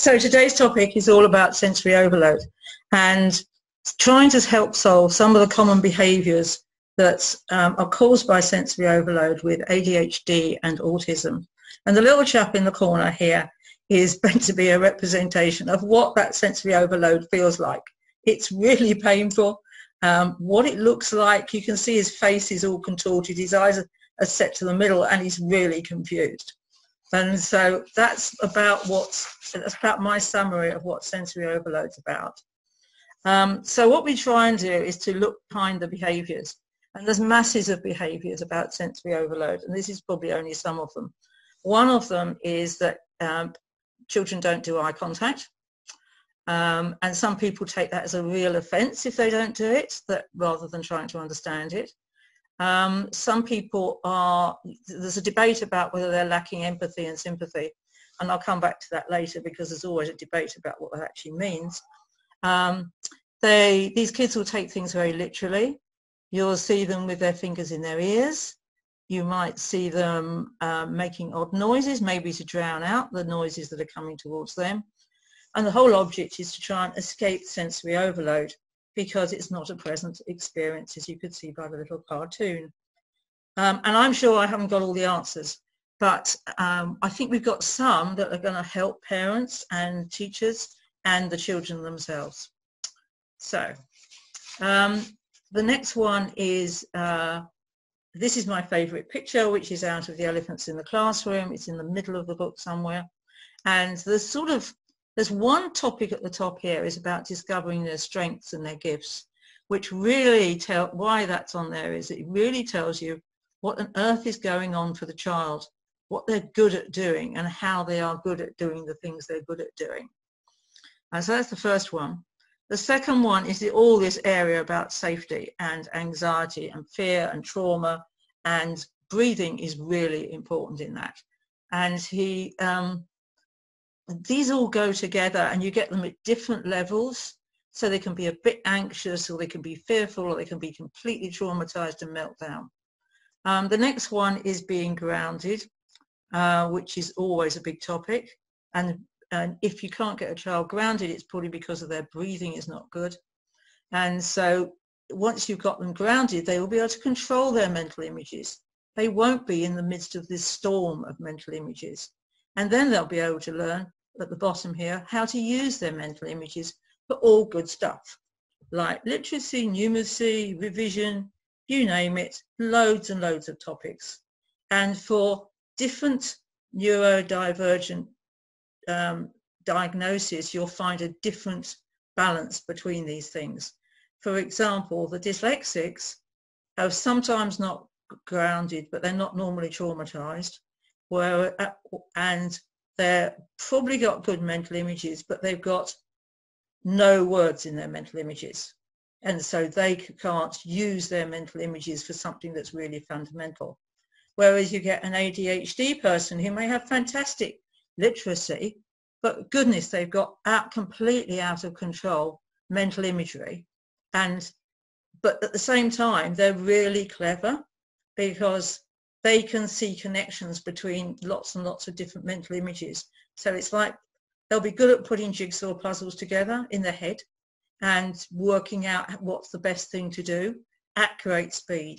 So today's topic is all about sensory overload and trying to help solve some of the common behaviours that are caused by sensory overload with ADHD and autism. And the little chap in the corner here is meant to be a representation of what that sensory overload feels like. It's really painful. What it looks like, you can see his face is all contorted, his eyes are set to the middle, and he's really confused. And so that's about my summary of what sensory overload's about. So what we try and do is to look behind the behaviours. And there's masses of behaviours about sensory overload, and this is probably only some of them. One of them is that children don't do eye contact. And some people take that as a real offence if they don't do it, rather than trying to understand it. Some people there's a debate about whether they're lacking empathy and sympathy, and I'll come back to that later because there's always a debate about what that actually means. These kids will take things very literally. You'll see them with their fingers in their ears. You might see them making odd noises, maybe to drown out the noises that are coming towards them. And the whole object is to try and escape sensory overload, because it's not a pleasant experience, as you could see by the little cartoon. And I'm sure I haven't got all the answers, but I think we've got some that are going to help parents and teachers and the children themselves. So the next one is, this is my favourite picture, which is out of The Elephants in the Classroom. It's in the middle of the book somewhere. And there's one topic at the top here is about discovering their strengths and their gifts, which really why that's on there is it really tells you what on earth is going on for the child, what they're good at doing and how they are good at doing the things they're good at doing. And so that's the first one. The second one is all this area about safety and anxiety and fear and trauma, and breathing is really important in that. And these all go together, and you get them at different levels. So they can be a bit anxious, or they can be fearful, or they can be completely traumatized and melt down. The next one is being grounded, which is always a big topic. And if you can't get a child grounded, it's probably because of their breathing is not good. And so once you've got them grounded, they will be able to control their mental images. They won't be in the midst of this storm of mental images. And then they'll be able to learn at the bottom here how to use their mental images for all good stuff, like literacy, numeracy, revision, you name it, loads and loads of topics. And for different neurodivergent diagnosis, you'll find a different balance between these things. For example, the dyslexics are sometimes not grounded, but they're not normally traumatized, and they've probably got good mental images, but they've got no words in their mental images. And so they can't use their mental images for something that's really fundamental. Whereas you get an ADHD person who may have fantastic literacy, but goodness, they've got completely out of control mental imagery. But at the same time, they're really clever because they can see connections between lots and lots of different mental images. So it's like they'll be good at putting jigsaw puzzles together in their head and working out what's the best thing to do at great speed.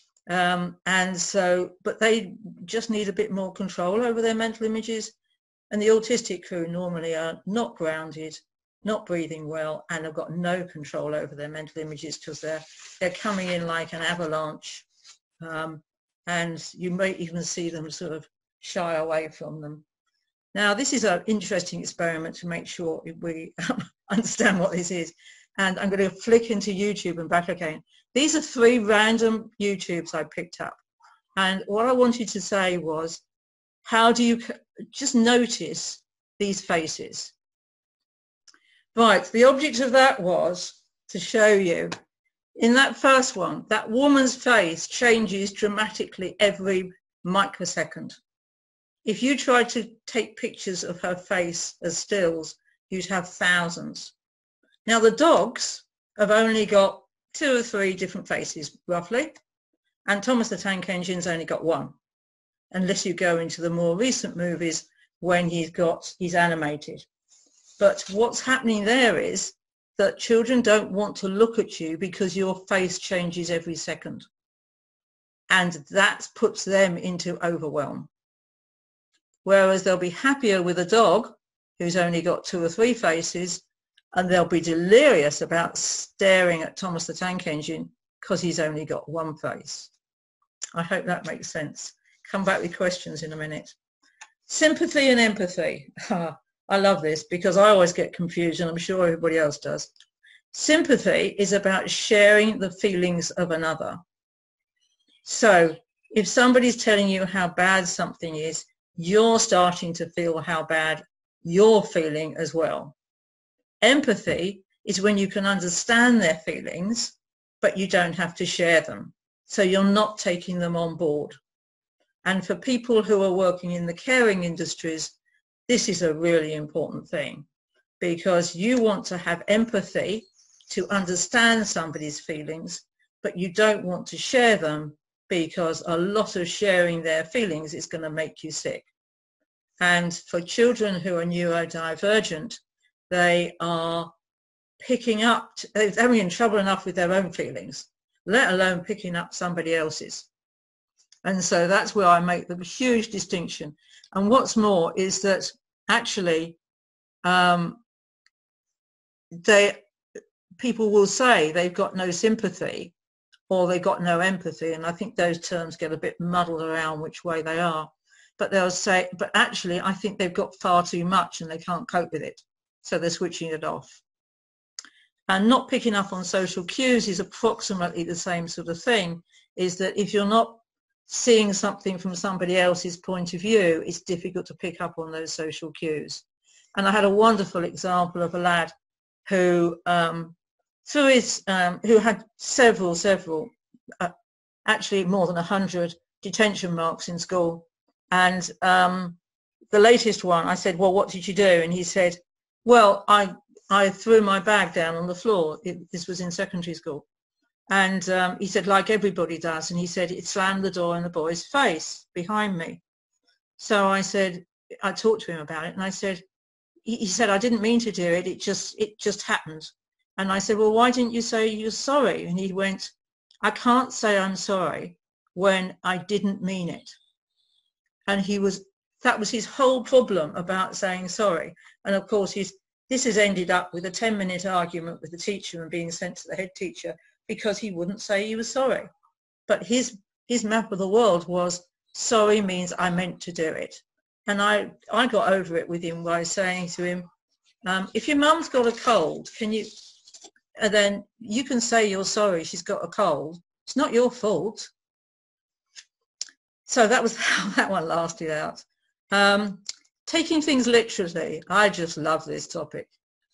But they just need a bit more control over their mental images. And the autistic crew normally are not grounded, not breathing well, and have got no control over their mental images because they're coming in like an avalanche. And you may even see them sort of shy away from them. Now, this is an interesting experiment to make sure we understand what this is. And I'm going to flick into YouTube and back again. These are 3 random YouTubes I picked up. And what I wanted to say was, how do you just notice these faces? Right, the object of that was to show you, in that first one, that woman's face changes dramatically every microsecond. If you tried to take pictures of her face as stills, you'd have thousands. Now the dogs have only got 2 or 3 different faces, roughly, and Thomas the Tank Engine's only got 1, unless you go into the more recent movies when he's animated. But what's happening there is that children don't want to look at you because your face changes every second. And that puts them into overwhelm. Whereas they'll be happier with a dog who's only got 2 or 3 faces, and they'll be delirious about staring at Thomas the Tank Engine because he's only got 1 face. I hope that makes sense. Come back with questions in a minute. Sympathy and empathy. I love this because I always get confused, and I'm sure everybody else does. Sympathy is about sharing the feelings of another. So if somebody's telling you how bad something is, you're starting to feel how bad you're feeling as well. Empathy is when you can understand their feelings, but you don't have to share them. So you're not taking them on board. And for people who are working in the caring industries, this is a really important thing, because you want to have empathy to understand somebody's feelings, but you don't want to share them, because a lot of sharing their feelings is going to make you sick. And for children who are neurodivergent, they are picking up, they're having trouble enough with their own feelings, let alone picking up somebody else's. And so that's where I make the huge distinction. And what's more is that actually people will say they've got no sympathy or they've got no empathy. And I think those terms get a bit muddled around which way they are. But they'll say, but actually I think they've got far too much and they can't cope with it. So they're switching it off. And not picking up on social cues is approximately the same sort of thing, is that if you're not seeing something from somebody else's point of view, it's difficult to pick up on those social cues. And I had a wonderful example of a lad who, who had several, actually more than 100 detention marks in school. And the latest one, I said, well, what did you do? And he said, well, I threw my bag down on the floor. This was in secondary school. And he said, like everybody does. And he said, it slammed the door in the boy's face behind me. So I said, I talked to him about it. And I said, he said, I didn't mean to do it. It just happened. And I said, well, why didn't you say you're sorry? And he went, I can't say I'm sorry when I didn't mean it. And that was his whole problem about saying sorry. And of course, this has ended up with a 10-minute argument with the teacher and being sent to the head teacher because he wouldn't say he was sorry. But his map of the world was, sorry means I meant to do it. And I got over it with him by saying to him, if your mum's got a cold, then you can say you're sorry she's got a cold. It's not your fault. So that was how that one lasted out. Taking things literally, I just love this topic.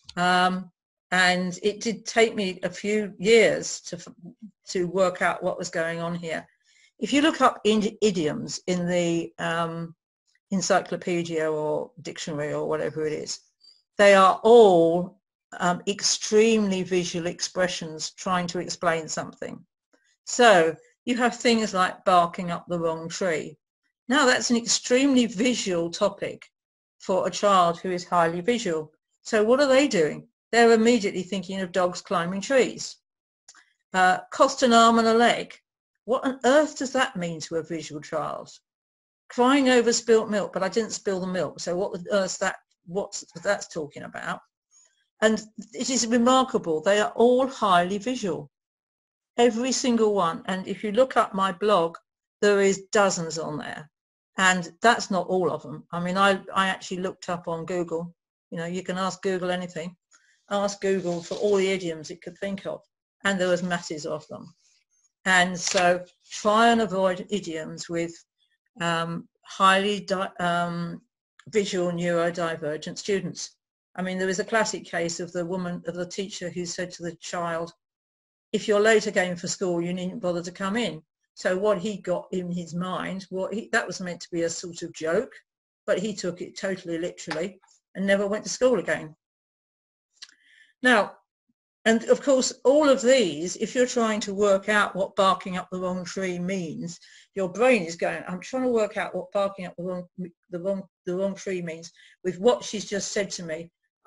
And it did take me a few years to work out what was going on here. If you look up idioms in the encyclopedia or dictionary or whatever it is, they are all extremely visual expressions trying to explain something. So you have things like barking up the wrong tree. Now that's an extremely visual topic for a child who is highly visual. So what are they doing? They're immediately thinking of dogs climbing trees. Cost an arm and a leg. What on earth does that mean to a visual child? Crying over spilt milk, but I didn't spill the milk. So what on earth what's that's talking about? And it is remarkable. They are all highly visual. Every single one. And if you look up my blog, there is dozens on there. And that's not all of them. I mean, I actually looked up on Google. You know, you can ask Google anything. Ask Google for all the idioms it could think of. And there was masses of them. And so try and avoid idioms with highly visual neurodivergent students. I mean, there was a classic case of the teacher who said to the child, if you're late again for school, you needn't bother to come in. So what he got in his mind, that was meant to be a sort of joke, but he took it totally literally and never went to school again. Now, and of course, all of these, if you're trying to work out what barking up the wrong tree means, your brain is going, I'm trying to work out what barking up the wrong tree means with what she's just said to me.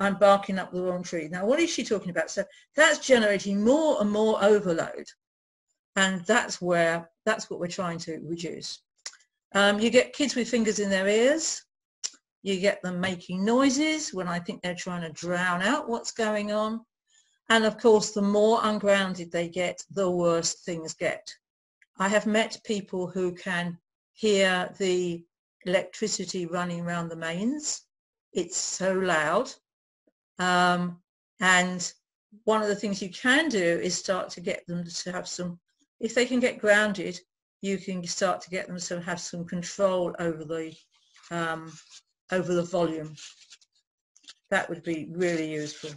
I'm barking up the wrong tree. Now, what is she talking about? So that's generating more and more overload. And that's what we're trying to reduce. You get kids with fingers in their ears. You get them making noises when I think they're trying to drown out what's going on. And of course, the more ungrounded they get, the worse things get. I have met people who can hear the electricity running around the mains. It's so loud. And one of the things you can do is start to get them to have some, if they can get grounded, you can start to get them to have some control over the volume. That would be really useful.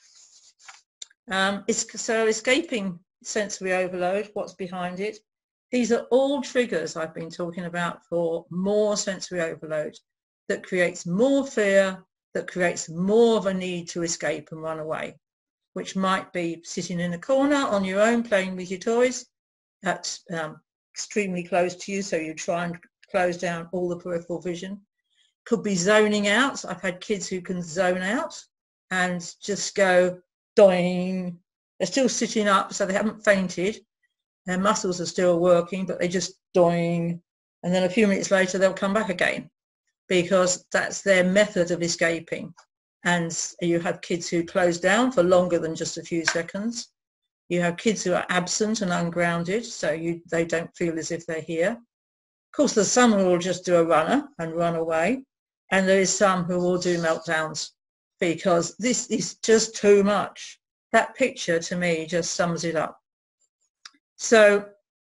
So escaping sensory overload, what's behind it? These are all triggers I've been talking about for more sensory overload that creates more fear, that creates more of a need to escape and run away, which might be sitting in a corner on your own playing with your toys. That's extremely close to you, so you try and close down all the peripheral vision. Could be zoning out. I've had kids who can zone out and just go doing. They're still sitting up, so they haven't fainted. Their muscles are still working, but they just doing. And then a few minutes later, they'll come back again because that's their method of escaping. And you have kids who close down for longer than just a few seconds. You have kids who are absent and ungrounded, so they don't feel as if they're here. Of course, there's some who will just do a runner and run away. And there is some who will do meltdowns because this is just too much. That picture to me just sums it up. So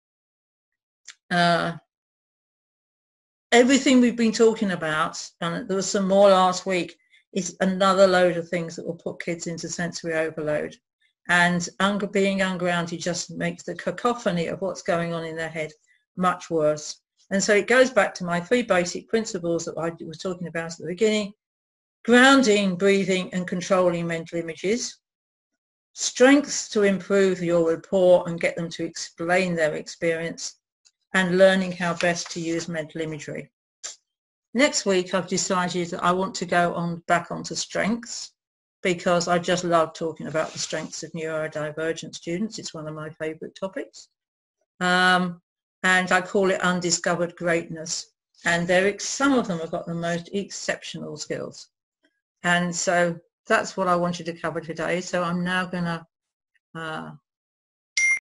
everything we've been talking about, and there was some more last week, is another load of things that will put kids into sensory overload. And being ungrounded just makes the cacophony of what's going on in their head much worse. And so it goes back to my 3 basic principles that I was talking about at the beginning: grounding, breathing, and controlling mental images. Strengths to improve your rapport and get them to explain their experience, and learning how best to use mental imagery. Next week, I've decided that I want to go back onto strengths because I just love talking about the strengths of neurodivergent students. It's one of my favorite topics. And I call it undiscovered greatness. And some of them have got the most exceptional skills. And so that's what I wanted to cover today. So I'm now going to